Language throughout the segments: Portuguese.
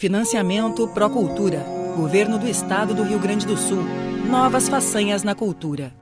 Financiamento Procultura. Governo do Estado do Rio Grande do Sul. Novas façanhas na cultura.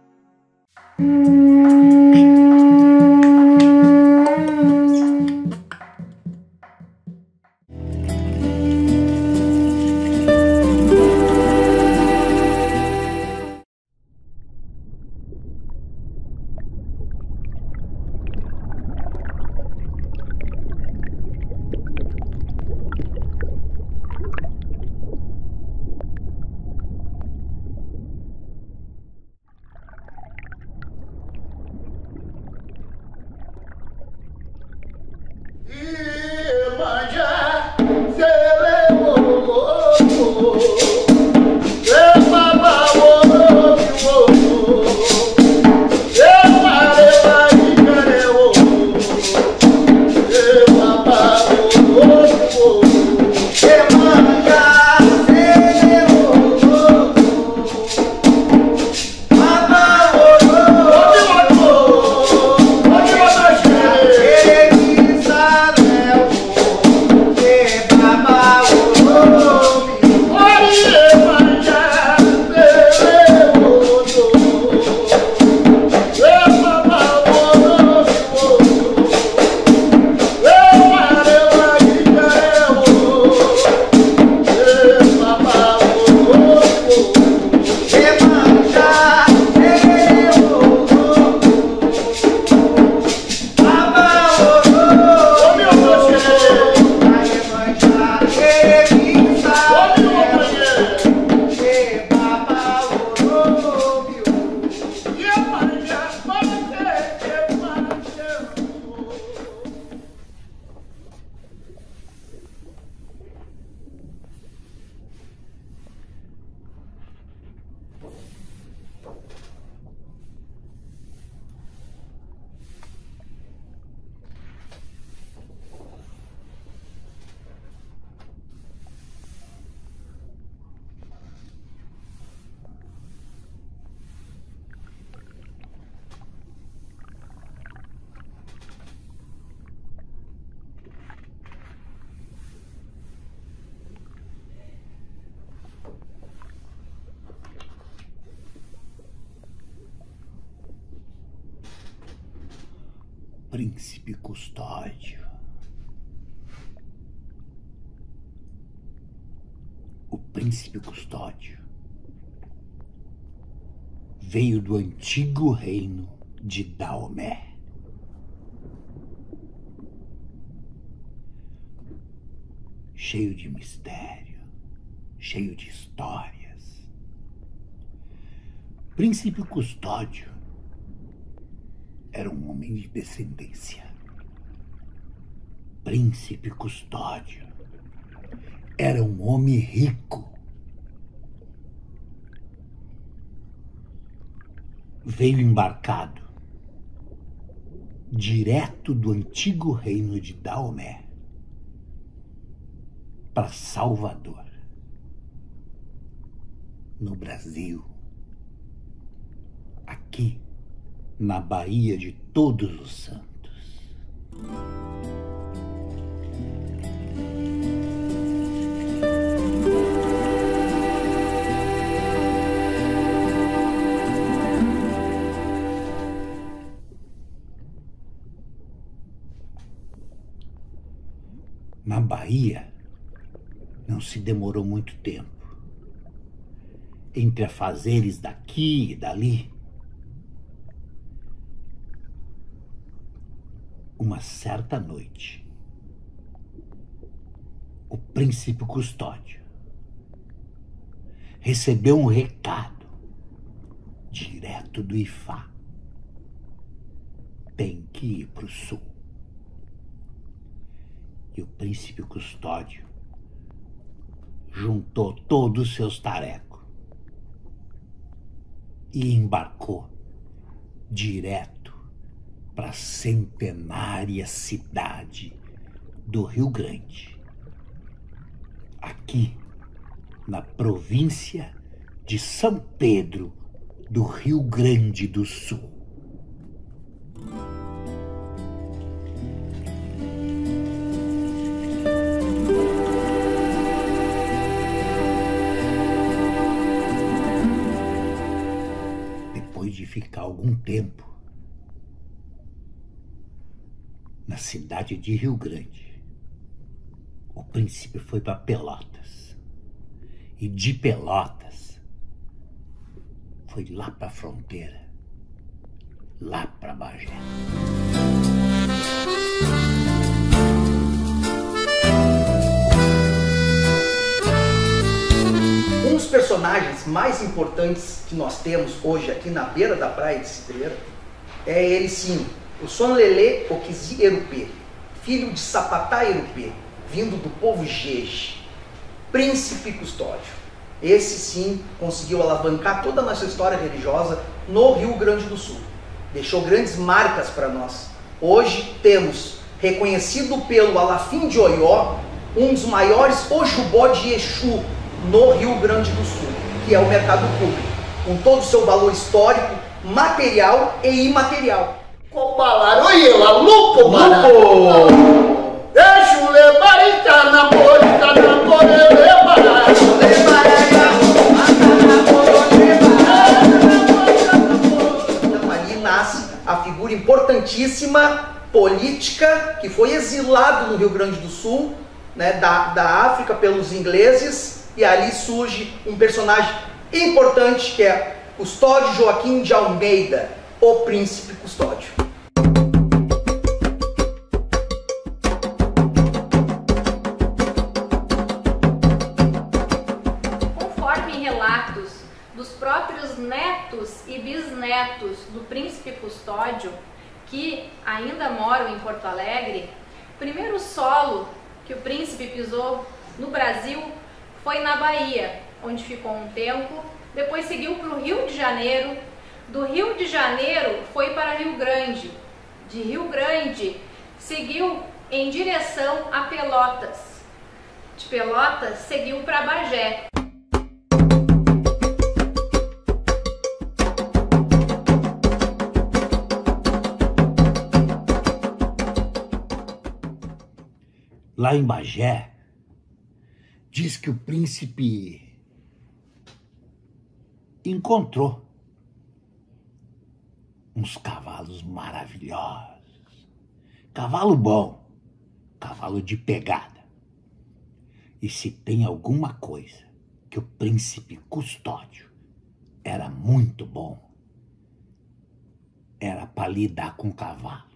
Príncipe Custódio. O Príncipe Custódio veio do antigo reino de Daomé. Cheio de mistério, cheio de histórias. Príncipe Custódio era um homem de descendência. Príncipe Custódio era um homem rico. Veio embarcado direto do antigo reino de Daomé para Salvador, no Brasil, aqui na Baía de Todos os Santos. Na Bahia, não se demorou muito tempo. Entre afazeres daqui e dali, uma certa noite, o Príncipe Custódio recebeu um recado direto do Ifá. Tem que ir para o sul. E o Príncipe Custódio juntou todos os seus tarecos e embarcou direto para a centenária cidade do Rio Grande, aqui na província de São Pedro do Rio Grande do Sul. algum tempo, na cidade de Rio Grande, o príncipe foi para Pelotas. E de Pelotas foi lá para a fronteira, lá para Bagé. Um dos personagens mais importantes que nós temos hoje aqui na beira da praia de Cidreira é ele sim, o Sonlele Okizi Erupê, filho de Sapatá Erupê, vindo do povo Jeje, príncipe custódio. Esse sim conseguiu alavancar toda a nossa história religiosa no Rio Grande do Sul. Deixou grandes marcas para nós. Hoje temos, reconhecido pelo Alafim de Oió, um dos maiores Ojubó de Exu no Rio Grande do Sul, que é o mercado público, com todo o seu valor histórico, material e imaterial. Copalaroila, lupo, lupo! Deixa o lebarita na bolita, na boleta, ali nasce a figura importantíssima política que foi exilado no Rio Grande do Sul, né, da África pelos ingleses, e ali surge um personagem importante que é Custódio Joaquim de Almeida, o príncipe custódio. Conforme relatos dos próprios netos e bisnetos do príncipe custódio, que ainda moram em Porto Alegre, o primeiro solo que o príncipe pisou no Brasil foi na Bahia, onde ficou um tempo, depois seguiu para o Rio de Janeiro, do Rio de Janeiro foi para Rio Grande, de Rio Grande seguiu em direção a Pelotas, de Pelotas seguiu para Bagé. Lá em Bagé, diz que o príncipe encontrou uns cavalos maravilhosos. Cavalo bom, cavalo de pegada. E se tem alguma coisa que o príncipe custódio era muito bom, era para lidar com cavalo.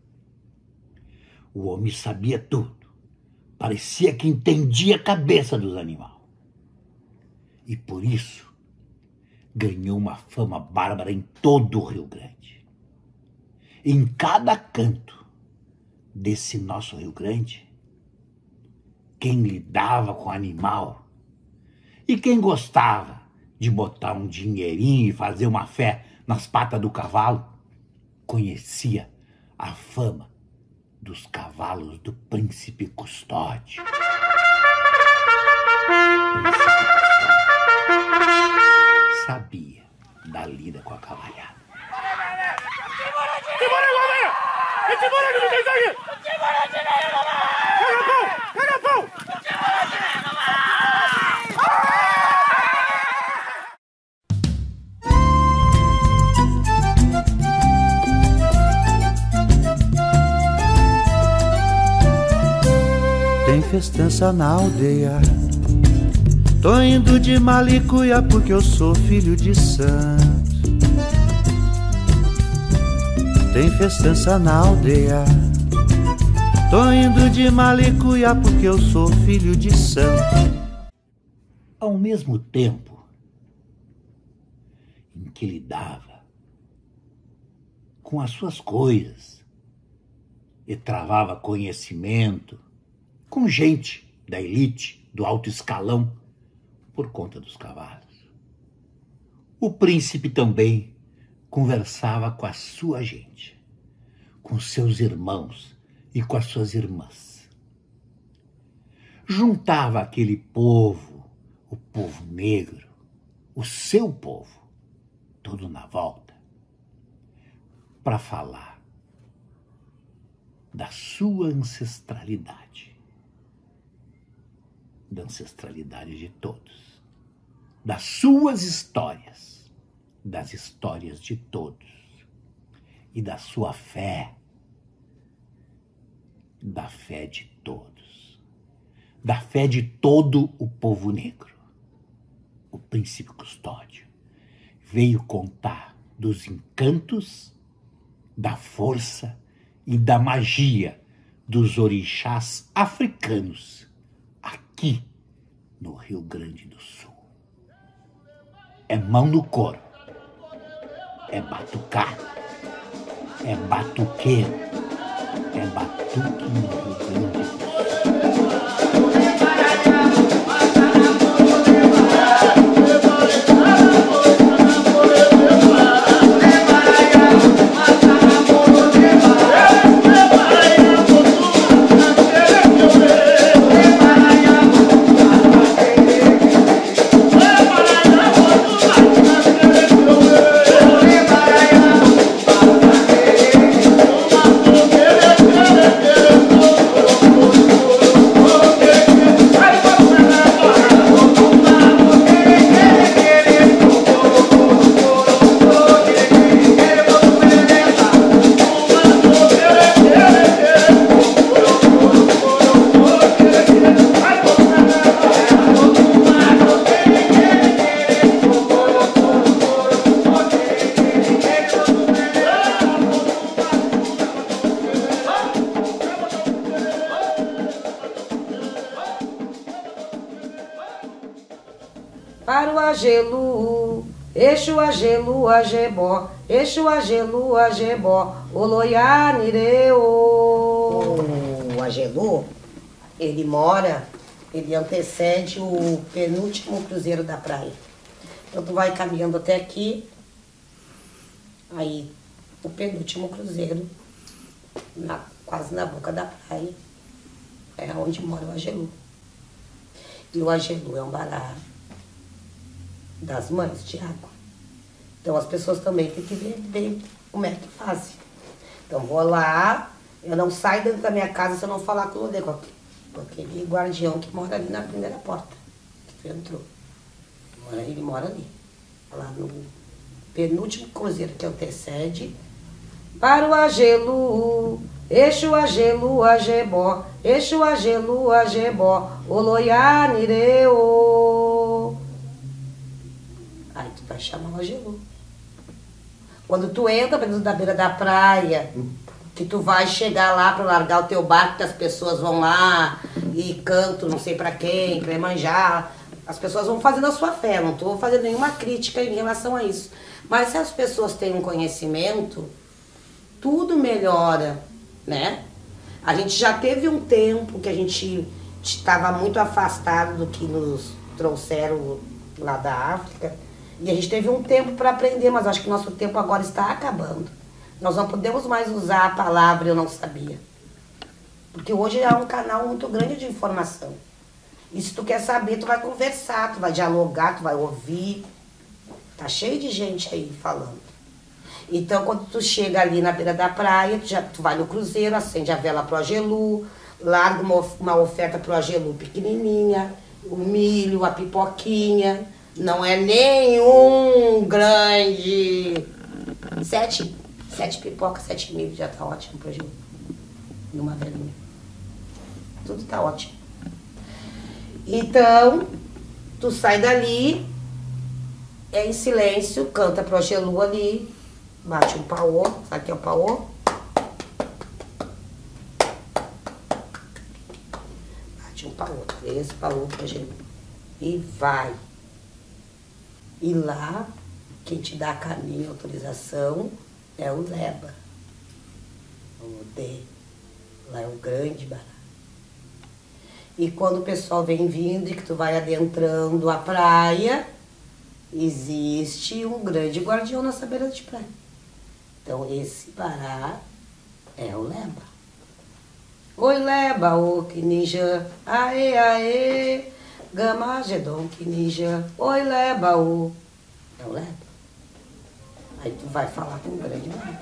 O homem sabia tudo. Parecia que entendia a cabeça dos animais. E por isso, ganhou uma fama bárbara em todo o Rio Grande. Em cada canto desse nosso Rio Grande, quem lidava com animal e quem gostava de botar um dinheirinho e fazer uma fé nas patas do cavalo, conhecia a fama dos cavalos do príncipe custódio. Sabia da lida com a cavalhada. Tem festança na aldeia. Tô indo de Malicuia porque eu sou filho de santo. Tem festança na aldeia. Tô indo de Malicuia porque eu sou filho de santo. Ao mesmo tempo em que lidava com as suas coisas e travava conhecimento com gente da elite, do alto escalão, por conta dos cavalos, o príncipe também conversava com a sua gente, com seus irmãos e com as suas irmãs. Juntava aquele povo, o povo negro, o seu povo, todo na volta, para falar da sua ancestralidade, da ancestralidade de todos, das suas histórias, das histórias de todos. e da sua fé, da fé de todos, da fé de todo o povo negro. O príncipe Custódio veio contar dos encantos, da força e da magia dos orixás africanos aqui no Rio Grande do Sul. É mão no couro, é batucar, é batuqueiro, é batuque no Rio Grande do Sul. Para o Agelu, Exu Agelu Agebó, Exu Agelu Agebó, Oloianireu. O Agelu, ele antecede o penúltimo cruzeiro da praia. Então tu vai caminhando até aqui, aí o penúltimo cruzeiro, quase na boca da praia, é onde mora o Agelu. E o Agelu é um bará das mães de água. Então as pessoas também têm que ver bem como é que fazem. Então vou lá, eu não saio dentro da minha casa se eu não falar com aquele guardião que mora ali na primeira porta, que tu entrou. Ele mora ali, lá no penúltimo cruzeiro que antecede. Para o Agelu, Exu Agelu Agebó, Exu Agelu Agebó, Oloianireu. Aí tu vai chamar o Agelu. Quando tu entra da beira da praia, que tu vai chegar lá para largar o teu barco, que as pessoas vão lá e cantam, não sei para quem, para manjar. As pessoas vão fazendo a sua fé, não estou fazendo nenhuma crítica em relação a isso. Mas se as pessoas têm um conhecimento, tudo melhora, né? A gente já teve um tempo que a gente estava muito afastado do que nos trouxeram lá da África. E a gente teve um tempo para aprender, mas acho que nosso tempo agora está acabando. Nós não podemos mais usar a palavra eu não sabia. Porque hoje é um canal muito grande de informação. E se tu quer saber, tu vai conversar, tu vai dialogar, tu vai ouvir. Tá cheio de gente aí falando. Então, quando tu chega ali na beira da praia, tu vai no cruzeiro, acende a vela pro Agelu, larga uma oferta pro Agelu pequenininha, o milho, a pipoquinha. Não é nenhum grande... 7 pipocas, 7 milho, já tá ótimo pro Agelu. Numa velinha. Tudo tá ótimo. Então, tu sai dali, é em silêncio, canta pro Agelu ali, bate um paô, sabe o que é o paô? Bate um paô, 3 paô pro Agelu. E vai. E lá, quem te dá caminho e autorização é o Leba. O D. Lá é o grande bará. E quando o pessoal vem vindo e que tu vai adentrando a praia, existe um grande guardião nessa beira de praia. Então esse bará é o Leba. Oi Leba, o Kinija, aê, aê, Gamagedon Kinija, oi Leba, o... É o Leba. Aí tu vai falar com o grande bará.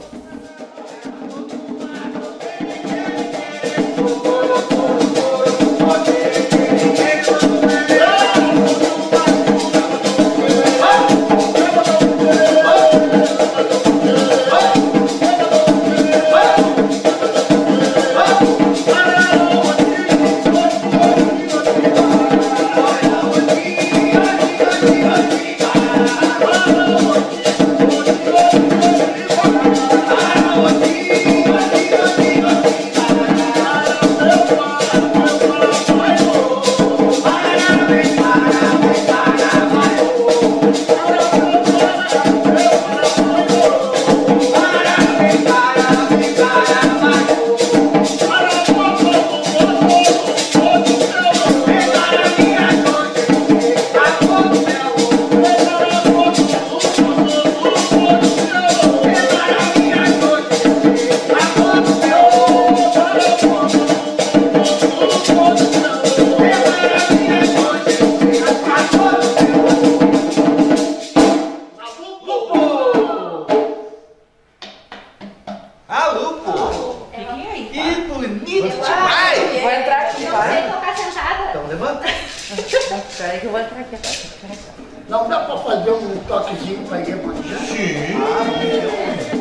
sei tocar sentada. Então levanta. Peraí que eu vou entrar aqui. Não dá pra fazer um toquezinho pra ir manjar? Sim.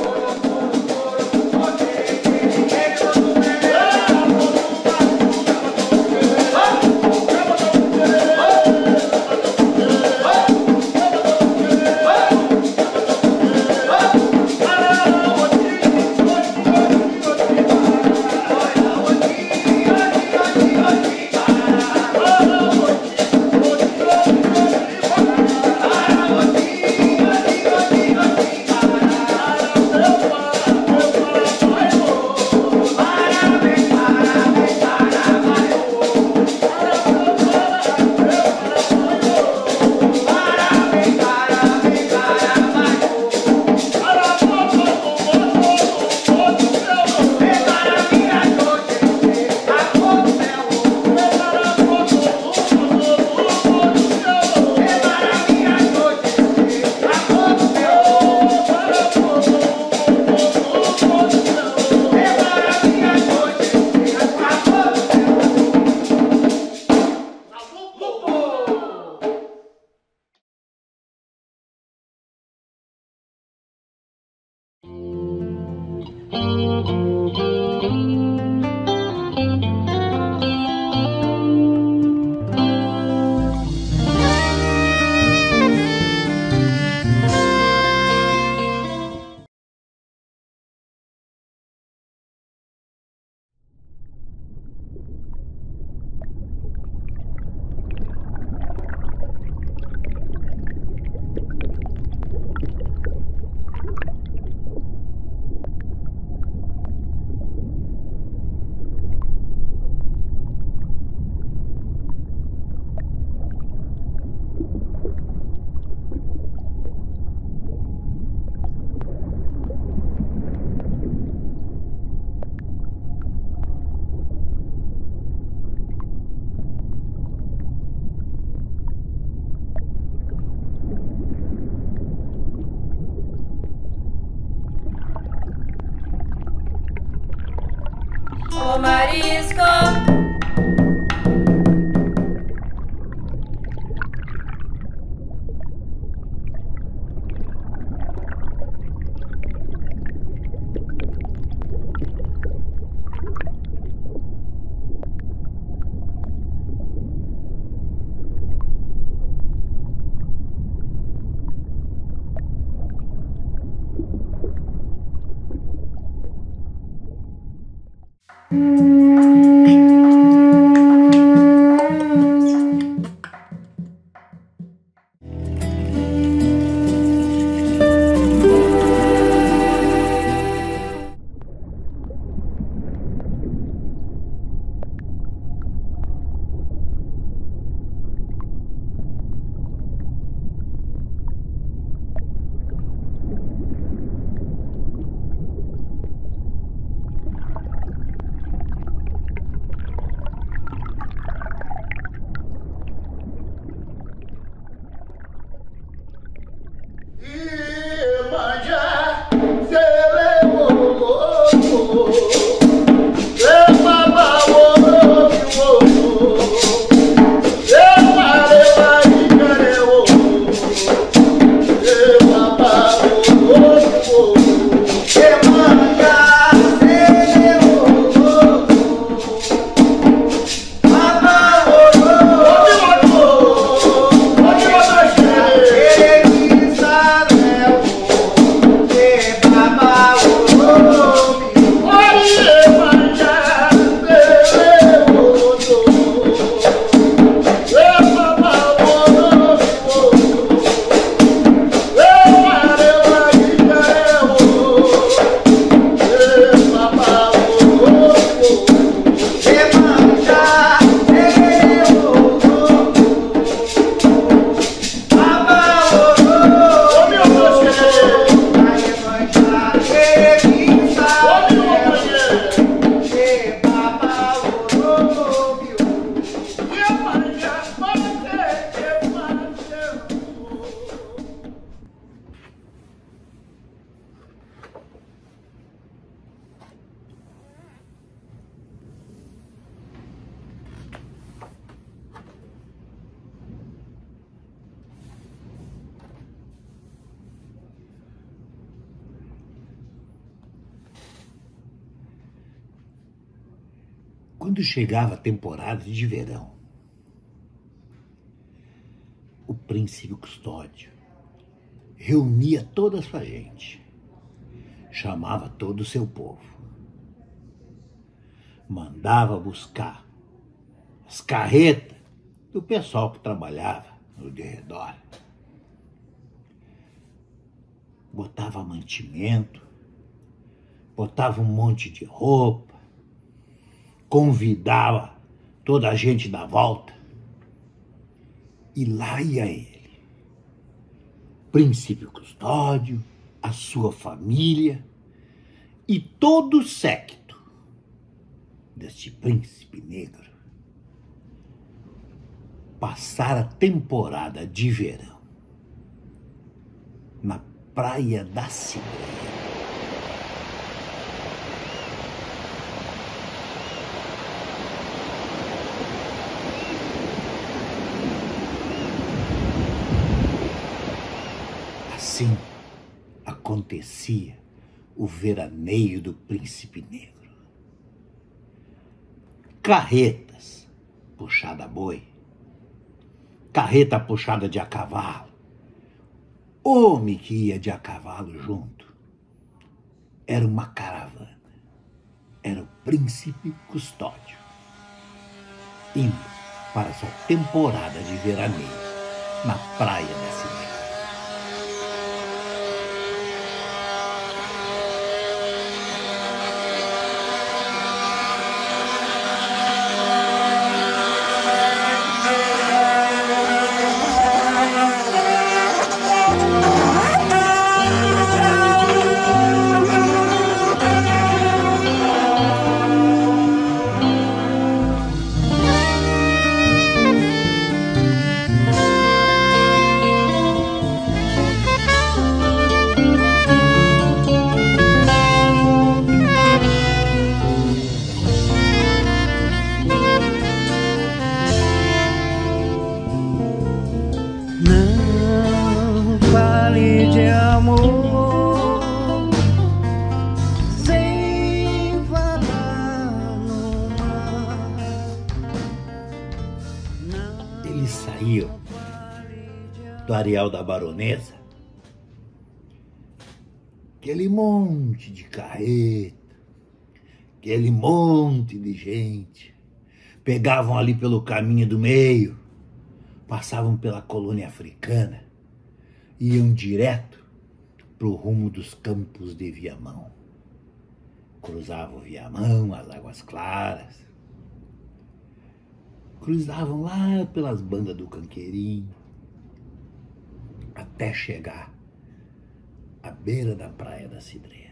Ô Marisco! Quando chegava a temporada de verão, o príncipe Custódio reunia toda a sua gente, chamava todo o seu povo, mandava buscar as carretas do pessoal que trabalhava no derredor, botava mantimento, botava um monte de roupa, convidava toda a gente da volta, e lá ia ele, príncipe Custódio, a sua família e todo o séquito deste príncipe negro passar a temporada de verão na Praia da Cidreira. Assim acontecia o veraneio do príncipe negro. Carretas puxada a boi, carreta puxada de a cavalo, homem que ia de a cavalo junto. Era uma caravana, era o príncipe Custódio, indo para sua temporada de veraneio na Praia da Cidreira. Eles saíam do areal da baronesa, aquele monte de carreta, aquele monte de gente, pegavam ali pelo caminho do meio, passavam pela colônia africana, iam direto para o rumo dos campos de Viamão. Cruzavam Viamão, as Águas Claras, cruzavam lá pelas bandas do Canqueirinho, até chegar à beira da Praia da Cidreira.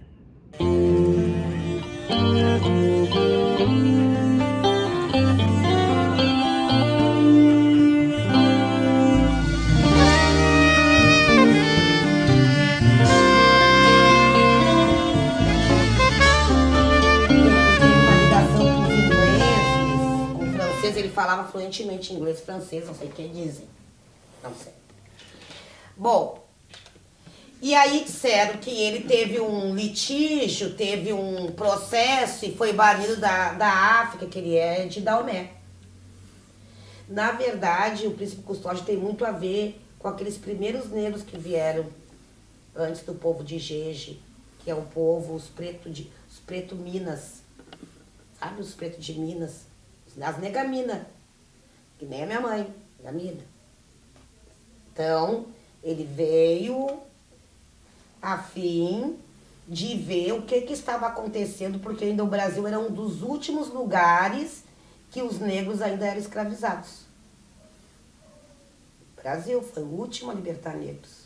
Ele falava fluentemente inglês, francês, não sei o que dizem. Não sei. Bom, e aí disseram que ele teve um litígio, teve um processo e foi banido da África, que ele é de Daomé. Na verdade, o príncipe Custódio tem muito a ver com aqueles primeiros negros que vieram antes do povo de Jeje, que é o povo, os preto Minas. Sabe os pretos de Minas? As negaminas, que nem a minha mãe, negamina. Então, ele veio a fim de ver o que estava acontecendo, porque ainda o Brasil era um dos últimos lugares que os negros ainda eram escravizados. O Brasil foi o último a libertar negros.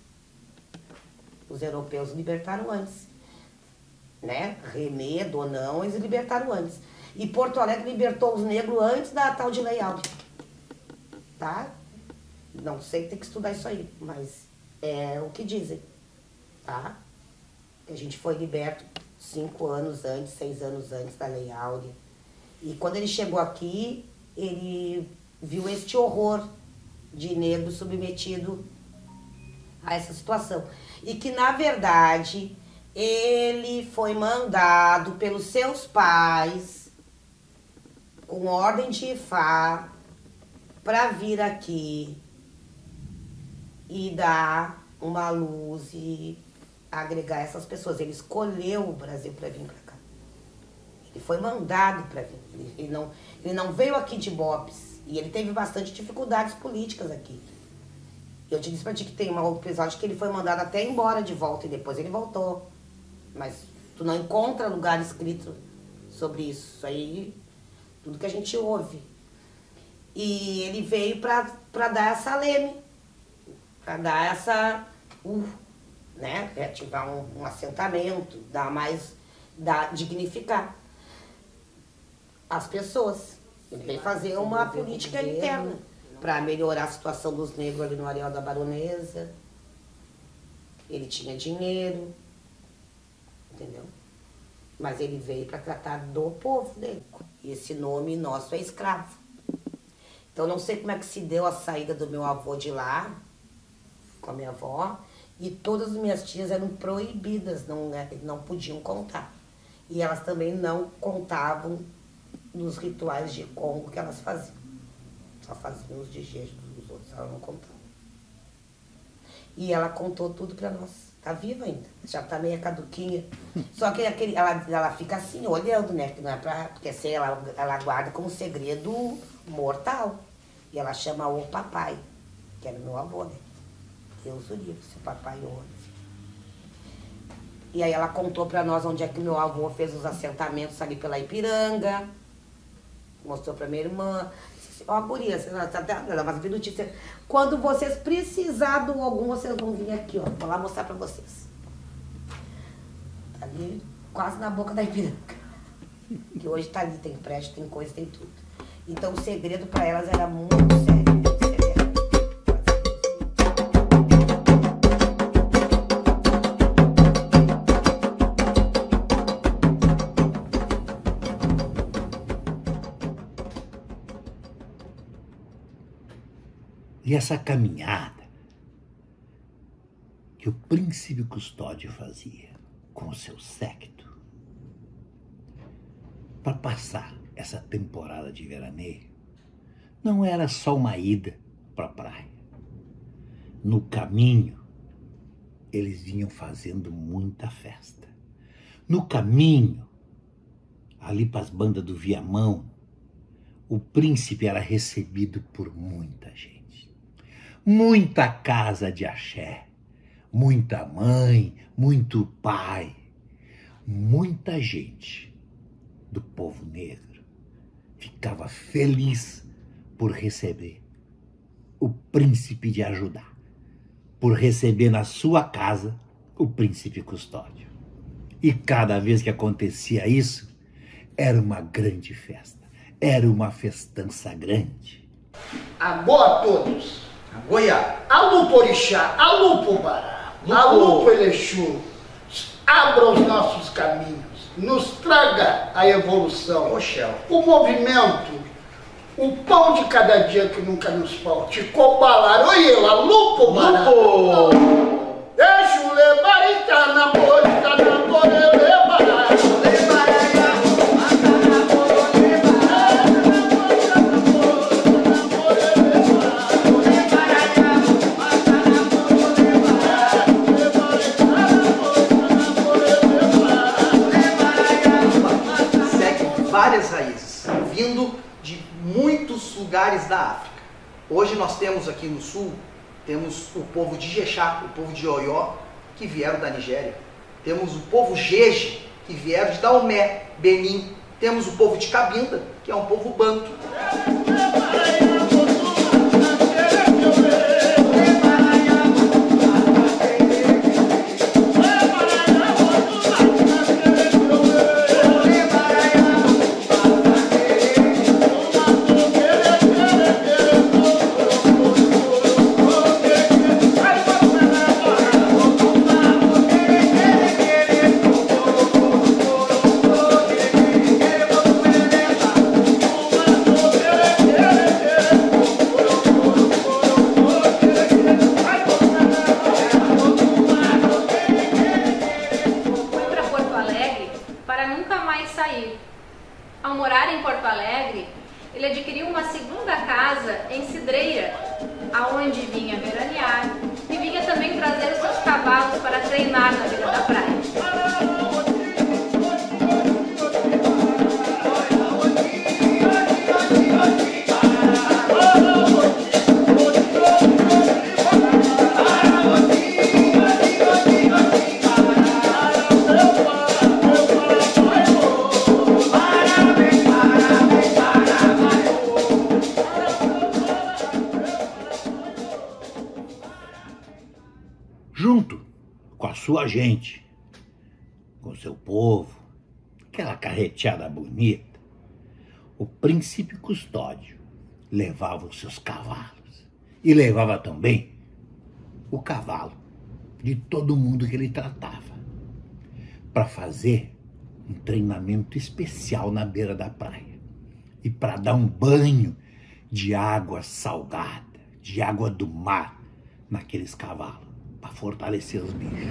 Os europeus libertaram antes, né? René, Donão, eles libertaram antes. E Porto Alegre libertou os negros antes da tal de Lei Áurea. Tá? Não sei, tem que estudar isso aí, mas é o que dizem. Tá? A gente foi liberto 5 anos antes, 6 anos antes da Lei Áurea. E quando ele chegou aqui, ele viu este horror de negro submetido a essa situação. E que, na verdade, ele foi mandado pelos seus pais com ordem de Ifá para vir aqui e dar uma luz e agregar essas pessoas. Ele escolheu o Brasil para vir para cá. Ele foi mandado para vir. Ele não veio aqui de bobs. E ele teve bastante dificuldades políticas aqui. Eu te disse pra ti que tem um episódio que ele foi mandado até embora de volta e depois ele voltou. Mas tu não encontra lugar escrito sobre isso. Isso aí, tudo que a gente ouve. E ele veio pra dar essa leme, pra dar essa... né? Ativar um assentamento, dignificar as pessoas. Ele veio fazer uma política interna para melhorar a situação dos negros ali no Areal da Baronesa. Ele tinha dinheiro, entendeu? Mas ele veio para tratar do povo dele. E esse nome nosso é escravo. Então não sei como é que se deu a saída do meu avô de lá, com a minha avó, e todas as minhas tias eram proibidas, não podiam contar. E elas também não contavam nos rituais de Congo que elas faziam. Só faziam os de jeito dos outros, ela não contava. E ela contou tudo pra nós. Tá viva ainda, já tá meio caduquinha. Só que ela fica assim, olhando, né? Que não é pra, porque assim, ela guarda como segredo mortal. E ela chama o papai, que era meu avô, né? Deus o livre, seu papai hoje. E aí ela contou pra nós onde é que meu avô fez os assentamentos ali pela Ipiranga. Mostrou pra minha irmã. Ó, guria, ela vai vir notícia. Quando vocês precisarem de algum, vocês vão vir aqui, ó. Vou lá mostrar pra vocês. Tá ali, quase na boca da Ipiranga. Que hoje tá ali, tem prédio, tem coisa, tem tudo. Então o segredo pra elas era muito sério. E essa caminhada que o príncipe Custódio fazia com o seu séquito para passar essa temporada de veraneio não era só uma ida para a praia. No caminho, eles vinham fazendo muita festa. No caminho, ali para as bandas do Viamão, o príncipe era recebido por muita gente. Muita casa de axé, muita mãe, muito pai, muita gente do povo negro ficava feliz por receber o príncipe de ajudar, por receber na sua casa o príncipe Custódio. E cada vez que acontecia isso, era uma grande festa, era uma festança grande. Agora a todos. Goiá. Alô Porixá, alô Pobará, alô Pelexu, abra os nossos caminhos, nos traga a evolução, o movimento, o pão de cada dia que nunca nos falte, cobalar, oi, alô Pobará, deixa o levar e tá na boca, tá na boca, levará. Várias raízes, vindo de muitos lugares da África. Hoje nós temos aqui no sul, temos o povo de Jexá, o povo de Oió, que vieram da Nigéria. Temos o povo Jeje, que vieram de Daomé, Benin. Temos o povo de Cabinda, que é um povo banto. segunda casa em Cidreira, aonde vinha veranear e vinha também trazer os seus cavalos para treinar na beira da praia. Junto com a sua gente, com seu povo, aquela carreteada bonita, o príncipe Custódio levava os seus cavalos e levava também o cavalo de todo mundo que ele tratava para fazer um treinamento especial na beira da praia e para dar um banho de água salgada, de água do mar naqueles cavalos, para fortalecer os bichos.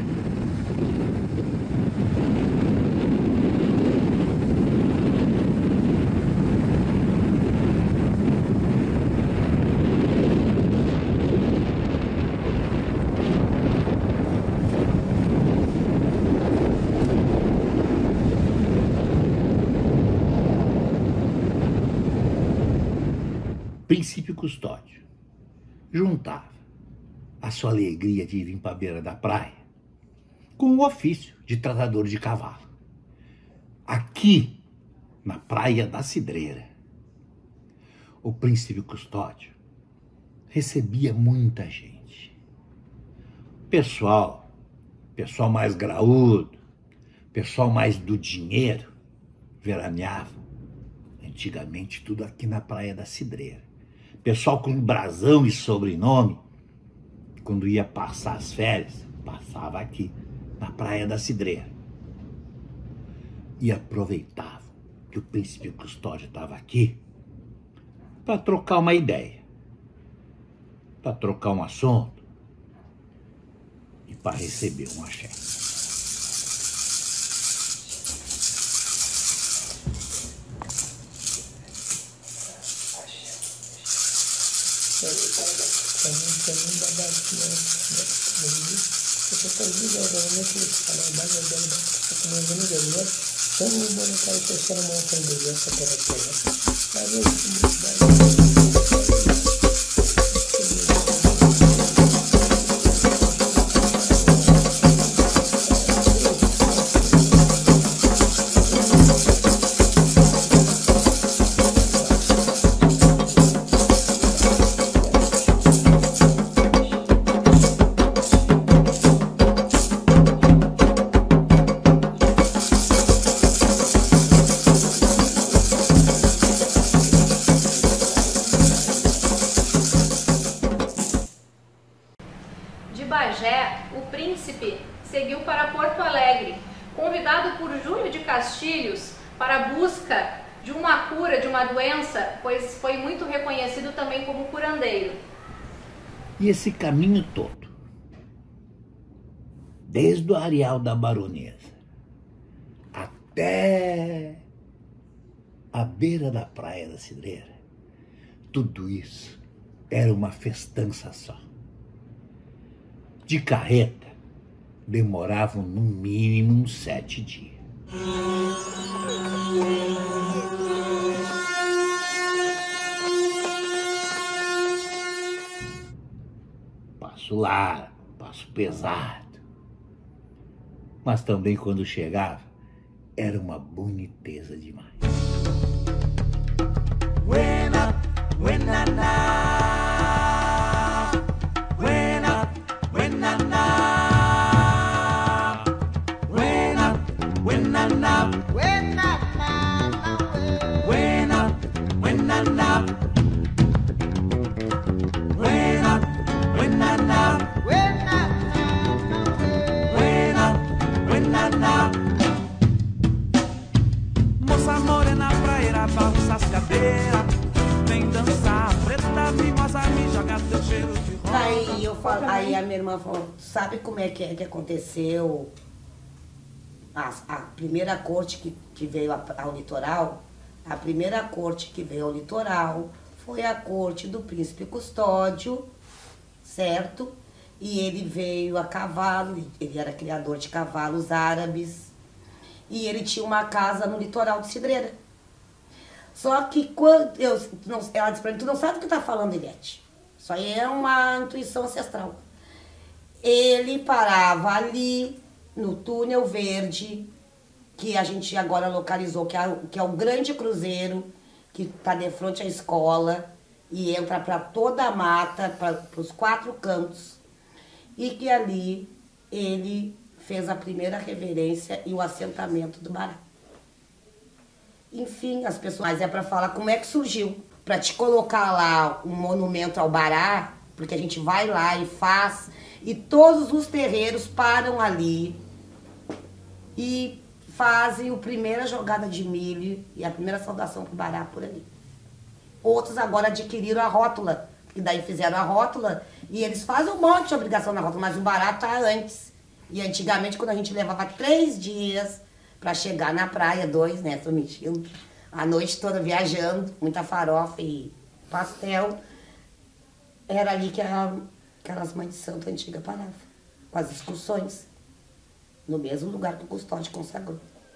Príncipe Custódio juntava a sua alegria de vir para a beira da praia com o ofício de tratador de cavalo. Aqui, na Praia da Cidreira, o príncipe Custódio recebia muita gente. Pessoal mais graúdo, pessoal mais do dinheiro, veraneava antigamente tudo aqui na Praia da Cidreira. Pessoal com brasão e sobrenome, quando ia passar as férias, passava aqui, na Praia da Cidreira. E aproveitavam que o príncipe Custódio estava aqui para trocar uma ideia, para trocar um assunto e para receber um axé. De Bagé, o príncipe seguiu para Porto Alegre, convidado por Júlio de Castilhos para a busca de uma cura de uma doença, pois foi muito reconhecido também como curandeiro. E esse caminho todo, desde o areal da Baronesa até a beira da Praia da Cidreira, tudo isso era uma festança só. De carreta, demoravam no mínimo uns 7 dias. Passo largo, passo pesado. Mas também quando chegava, era uma boniteza demais. Moça morena, praieira, balança as cadeiras, vem dançar, preta, mimosa, me joga teu cheiro de rosa. Aí a minha irmã falou, sabe como é que aconteceu a primeira corte que veio ao litoral? A primeira corte que veio ao litoral foi a corte do príncipe Custódio, certo? E ele veio a cavalo, ele era criador de cavalos árabes, e ele tinha uma casa no litoral de Cidreira. Só que quando ela disse pra mim, tu não sabe o que tá falando, Eliette. Isso aí é uma intuição ancestral. Ele parava ali, no túnel verde, que a gente agora localizou, que é o grande cruzeiro, que está de frente à escola, e entra para toda a mata, para os 4 cantos, e que ali ele fez a primeira reverência e o assentamento do Bará. Enfim, as pessoas... Mas é para falar como é que surgiu. Para te colocar lá um monumento ao Bará, porque a gente vai lá e faz, e todos os terreiros param ali e fazem a primeira jogada de milho e a primeira saudação pro Bará por ali. Outros agora adquiriram a rótula, que daí fizeram a rótula e eles fazem um monte de obrigação na rótula, mas o Bará tá antes. E antigamente, quando a gente levava 3 dias para chegar na praia, 2, né, tô mentindo, a noite toda viajando, muita farofa e pastel, era ali que aquelas mães de santo antiga paravam, com as excursões, no mesmo lugar que o Custódio consagrou.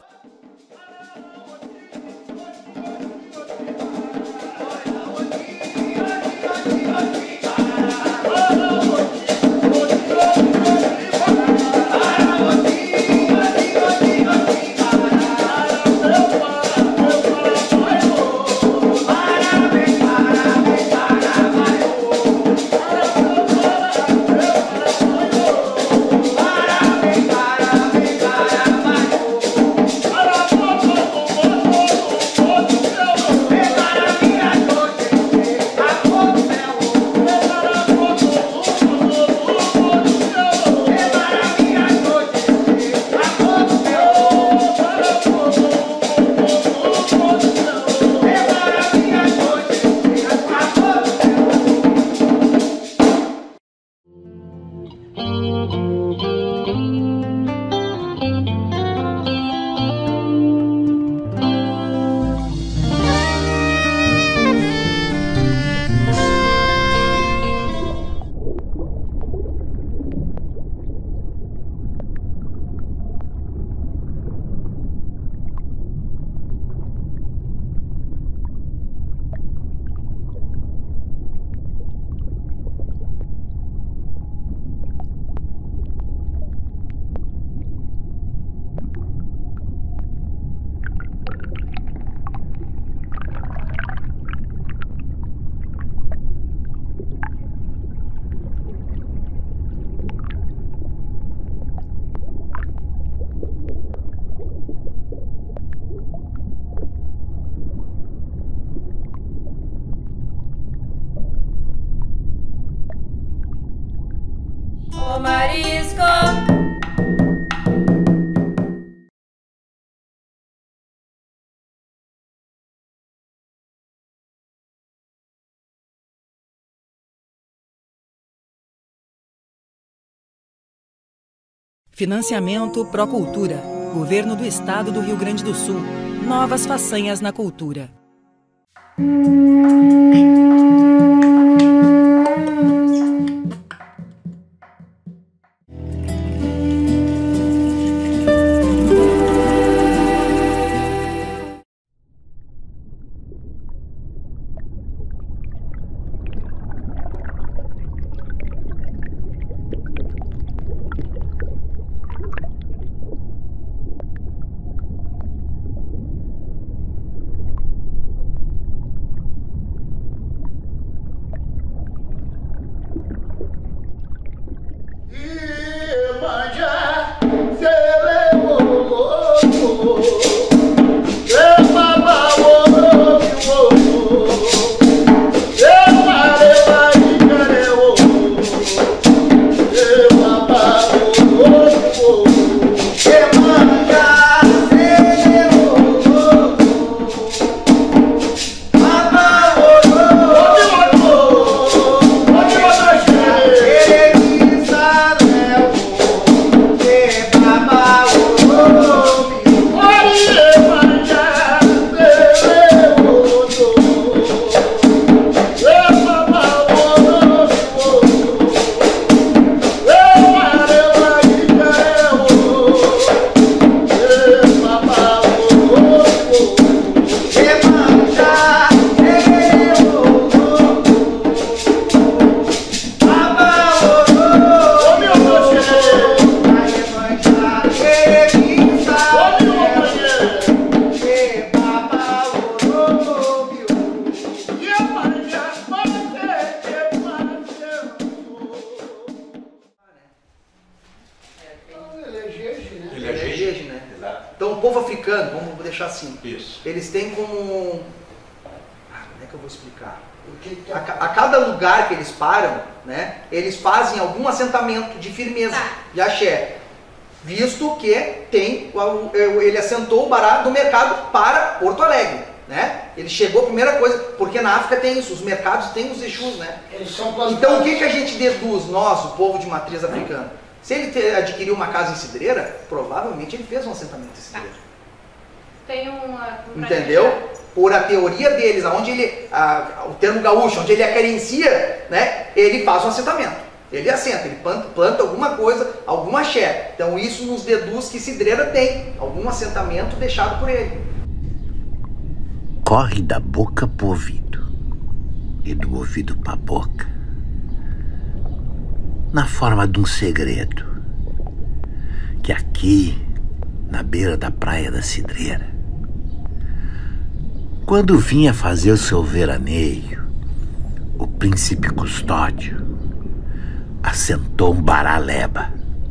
Ô Marisco! Financiamento Procultura. Governo do Estado do Rio Grande do Sul. Novas façanhas na cultura. africano, vamos deixar assim. Isso. Eles têm como... como é que eu vou explicar? A cada lugar que eles param, né, eles fazem algum assentamento de firmeza, de axé. Visto que ele assentou o Bará do mercado para Porto Alegre, né? Ele chegou, a primeira coisa, porque na África tem isso, os mercados têm os Exus, né? Então o que a gente deduz, nós, o povo de matriz africana? Se ele adquiriu uma casa em Cidreira, provavelmente ele fez um assentamento em Cidreira. Tem uma... Entendeu? Por a teoria deles, onde ele, o termo gaúcho, onde ele acarencia, né? Ele faz um assentamento. Ele assenta, ele planta alguma coisa, alguma axé. Então isso nos deduz que Cidreira tem algum assentamento deixado por ele. Corre da boca pro ouvido e do ouvido pra boca, na forma de um segredo, que aqui, na beira da praia da Cidreira, quando vinha fazer o seu veraneio, o príncipe Custódio assentou um baraleba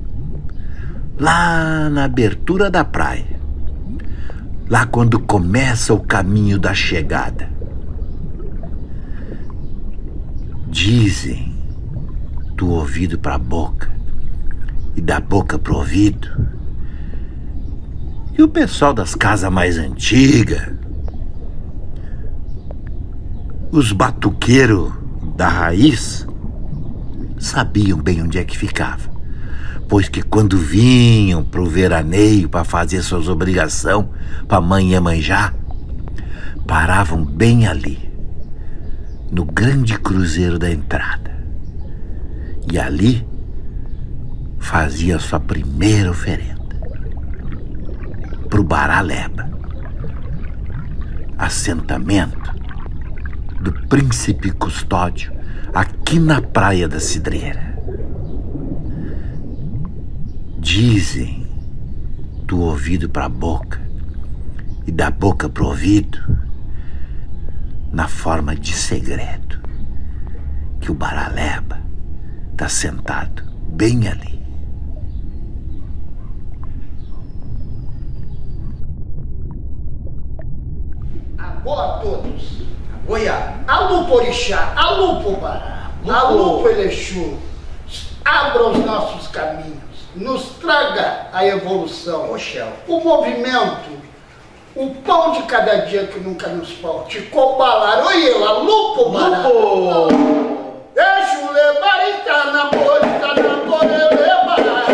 lá na abertura da praia, lá quando começa o caminho da chegada. Dizem, do ouvido para a boca e da boca pro ouvido, e o pessoal das casas mais antigas, os batuqueiros da raiz, sabiam bem onde é que ficava, pois que quando vinham pro veraneio para fazer suas obrigações para mãe Iemanjá, paravam bem ali, no grande cruzeiro da entrada, e ali fazia sua primeira oferenda pro Baraleba, assentamento do príncipe Custódio, aqui na praia da Cidreira. Dizem, do ouvido para a boca e da boca pro ouvido, na forma de segredo, que o Baraleba está sentado bem ali. Boa a todos. Goiá. Alô, Porixá, alô, Pobará, alô, Elexu, abra os nossos caminhos, nos traga a evolução, o movimento, o pão de cada dia que nunca nos falte, cobalar, oi, eu, alô, Pobará, deixa o levar e tá na boca, na boca, levar.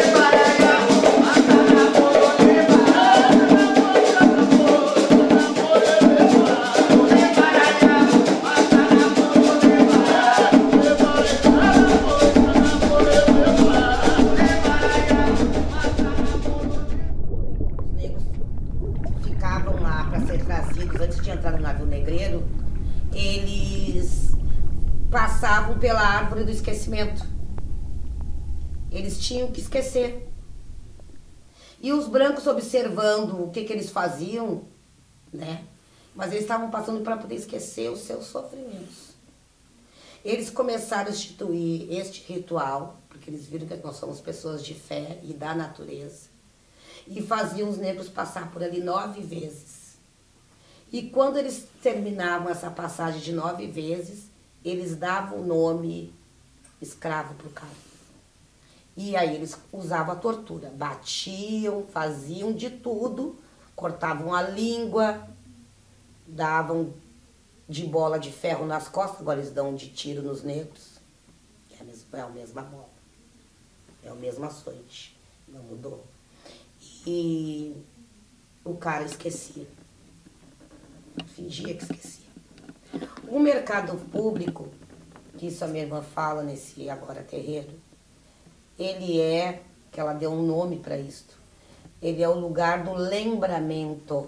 Antes de entrar no navio negreiro, eles passavam pela árvore do esquecimento. Eles tinham que esquecer. E os brancos observando o que eles faziam, né? Mas eles estavam passando para poder esquecer os seus sofrimentos. Eles começaram a instituir este ritual, porque eles viram que nós somos pessoas de fé e da natureza, e faziam os negros passar por ali 9 vezes. E quando eles terminavam essa passagem de 9 vezes, eles davam o nome escravo para o cara. E aí eles usavam a tortura, batiam, faziam de tudo, cortavam a língua, davam de bola de ferro nas costas, agora eles dão de tiro nos negros. É a mesma bola, é o mesmo açoite, não mudou. E o cara esquecia. Fingia que esquecia. O mercado público, que isso a minha irmã fala nesse agora terreiro, ele é, que ela deu um nome para isto, ele é o lugar do lembramento.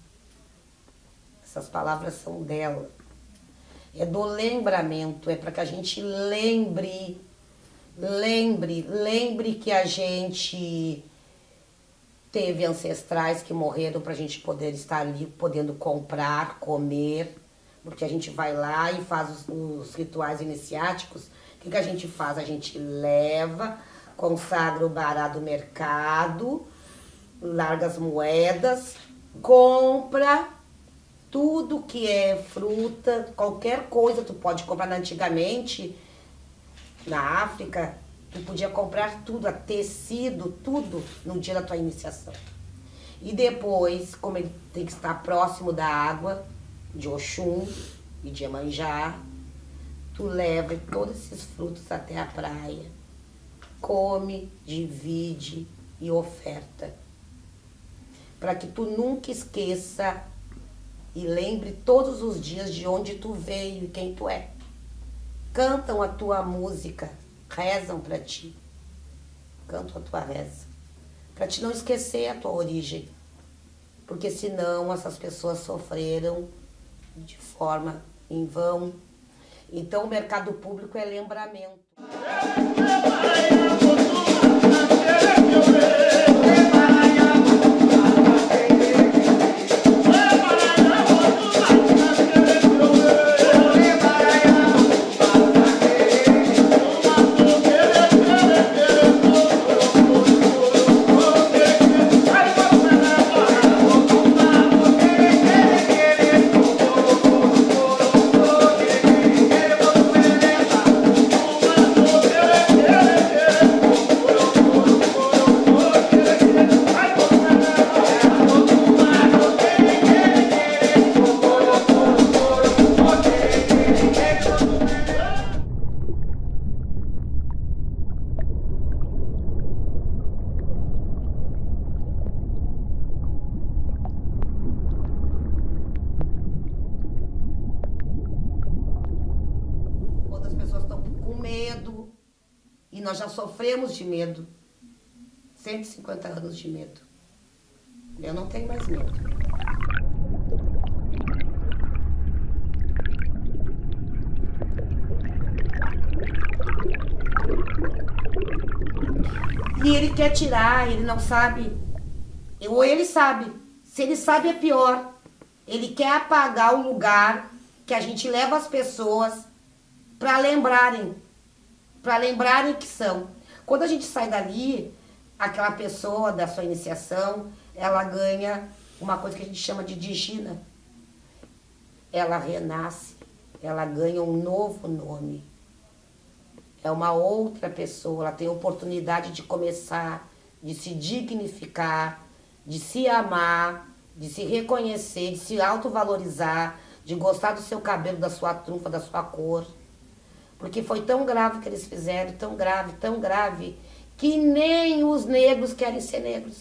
Essas palavras são dela. É do lembramento, é para que a gente lembre que a gente teve ancestrais que morreram para a gente poder estar ali, podendo comprar, comer, porque a gente vai lá e faz os rituais iniciáticos. O que a gente faz? A gente leva, consagra o bará do mercado, larga as moedas, compra tudo que é fruta, qualquer coisa tu pode comprar. Antigamente, na África, tu podia comprar tudo, tecido, tudo no dia da tua iniciação. E depois, como ele tem que estar próximo da água, de Oxum e de Iemanjá, tu leva todos esses frutos até a praia, come, divide e oferta. Para que tu nunca esqueça e lembre todos os dias de onde tu veio e quem tu é. Cantam a tua música, rezam para ti. Cantam a tua reza. Para te não esquecer a tua origem. Porque senão essas pessoas sofreram de forma em vão. Então o mercado público é lembramento. Nós já sofremos de medo. 150 anos de medo. Eu não tenho mais medo. E ele quer tirar, ele não sabe. Ou ele sabe. Se ele sabe é pior. Ele quer apagar o lugar que a gente leva as pessoas para lembrarem que são. Quando a gente sai dali, aquela pessoa da sua iniciação, ela ganha uma coisa que a gente chama de digina. Ela renasce, ela ganha um novo nome. É uma outra pessoa, ela tem a oportunidade de começar, de se dignificar, de se amar, de se reconhecer, de se autovalorizar, de gostar do seu cabelo, da sua trunfa, da sua cor. Porque foi tão grave o que eles fizeram, tão grave, que nem os negros querem ser negros.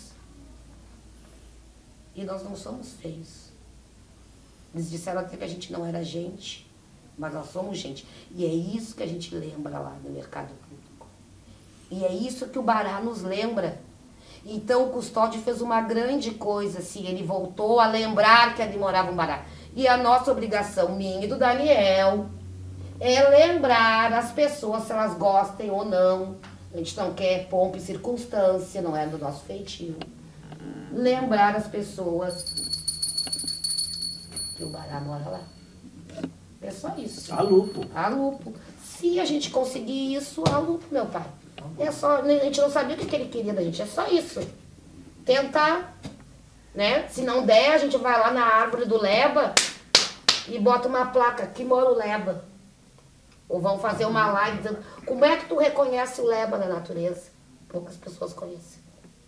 E nós não somos feios. Eles disseram até que a gente não era gente, mas nós somos gente. E é isso que a gente lembra lá no mercado público. E é isso que o Bará nos lembra. Então o Custódio fez uma grande coisa, assim, ele voltou a lembrar que ali morava um Bará. E a nossa obrigação, minha e do Daniel, é lembrar as pessoas se elas gostem ou não. A gente não quer pompa e circunstância, não é do nosso feitio. Lembrar as pessoas que o Bará mora lá. É só isso. A lupo. A lupo. Se a gente conseguir isso, a lupo, meu pai. É só, a gente não sabia o que ele queria da gente, é só isso. Tentar, né? Se não der, a gente vai lá na árvore do Leba e bota uma placa, aqui mora o Leba. Ou vão fazer uma live dizendo, como é que tu reconhece o Leba na natureza? Poucas pessoas conhecem.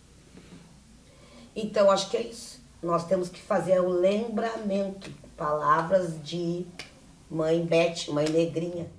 Então, acho que é isso. Nós temos que fazer o lembramento. Palavras de mãe Beth, mãe Negrinha.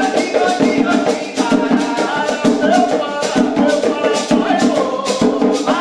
Oh,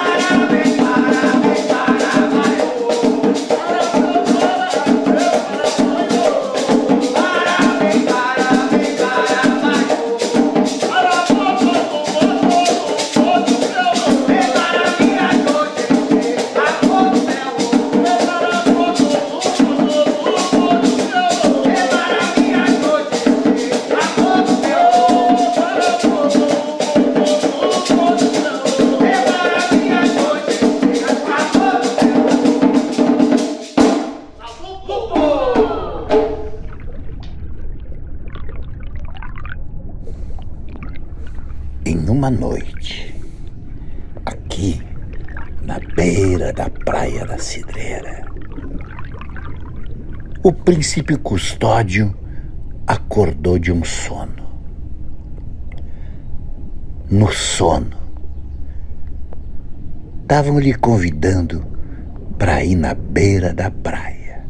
uma noite, aqui na beira da praia da Cidreira, o príncipe Custódio acordou de um sono. No sono, estavam lhe convidando para ir na beira da praia.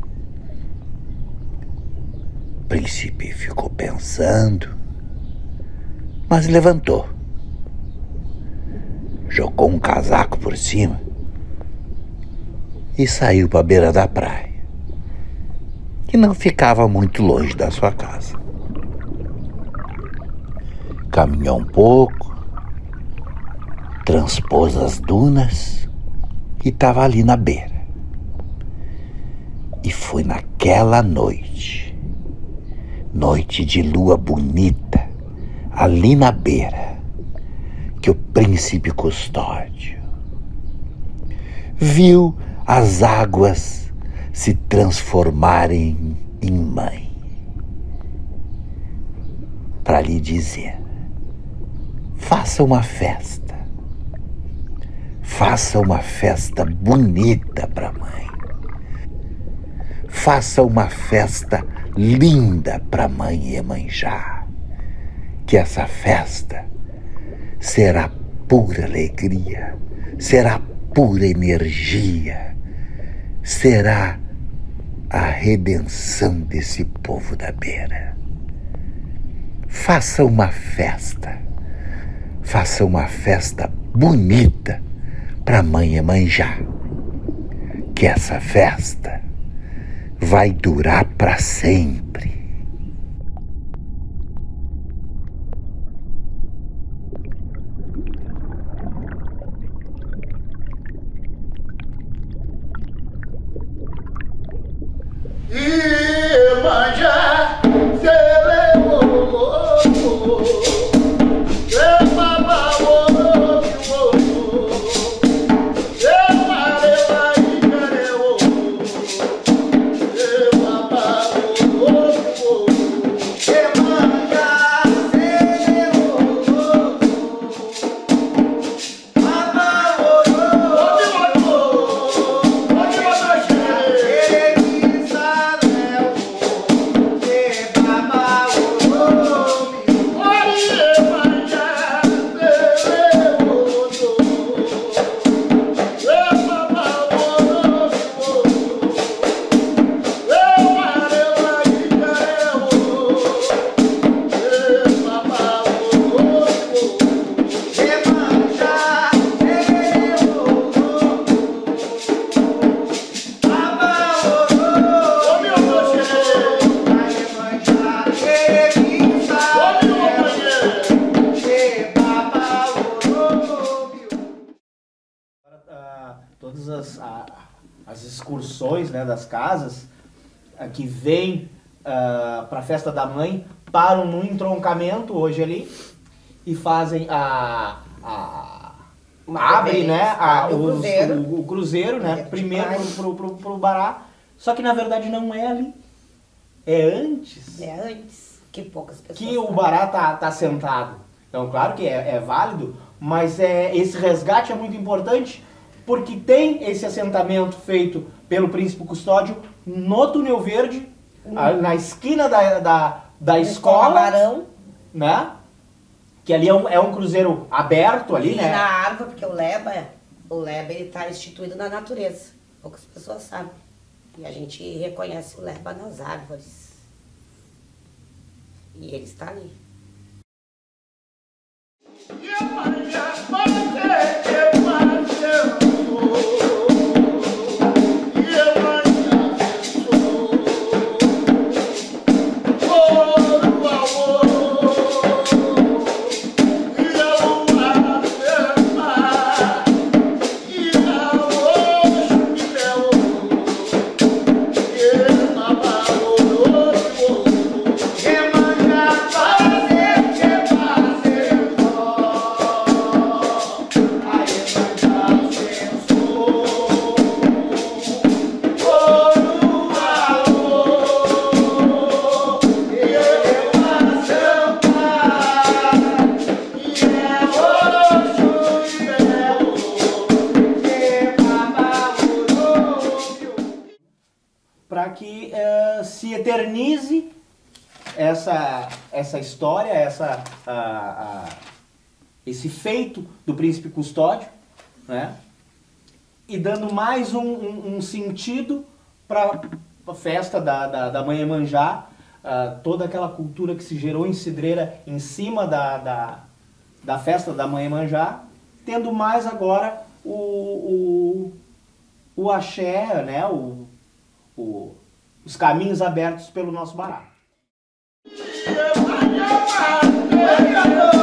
O príncipe ficou pensando, mas levantou, jogou um casaco por cima e saiu para a beira da praia, que não ficava muito longe da sua casa. Caminhou um pouco, transpôs as dunas e estava ali na beira. E foi naquela noite, noite de lua bonita, ali na beira, que o príncipe Custódio viu as águas se transformarem em mãe, para lhe dizer: faça uma festa bonita para a mãe, faça uma festa linda para a mãe Iemanjá, que essa festa será pura alegria, será pura energia, será a redenção desse povo da beira. Faça uma festa bonita para a mãe Iemanjá, que essa festa vai durar para sempre. Iemanjá, todas as excursões, né, das casas que vêm para a festa da mãe param no entroncamento hoje ali e fazem abre, né, o cruzeiro, né, primeiro pro Bará, só que na verdade não é ali, é antes. É antes, que poucas pessoas que o Bará tá sentado. Então, claro que é válido, mas esse resgate é muito importante, porque tem esse assentamento feito pelo Príncipe Custódio no Túnel Verde, na esquina da escola Barão, né? Que ali é um cruzeiro aberto ali, né? Na árvore, porque o Leba ele está instituído na natureza. Poucas pessoas sabem. E a gente reconhece o Leba nas árvores. E ele está ali. Iemanjá, para que se eternize essa história, esse feito do Príncipe Custódio, né? E dando mais um sentido para a festa da Mãe Iemanjá, toda aquela cultura que se gerou em Cidreira em cima da festa da Mãe Iemanjá, tendo mais agora o axé, né? Os caminhos abertos pelo nosso barato.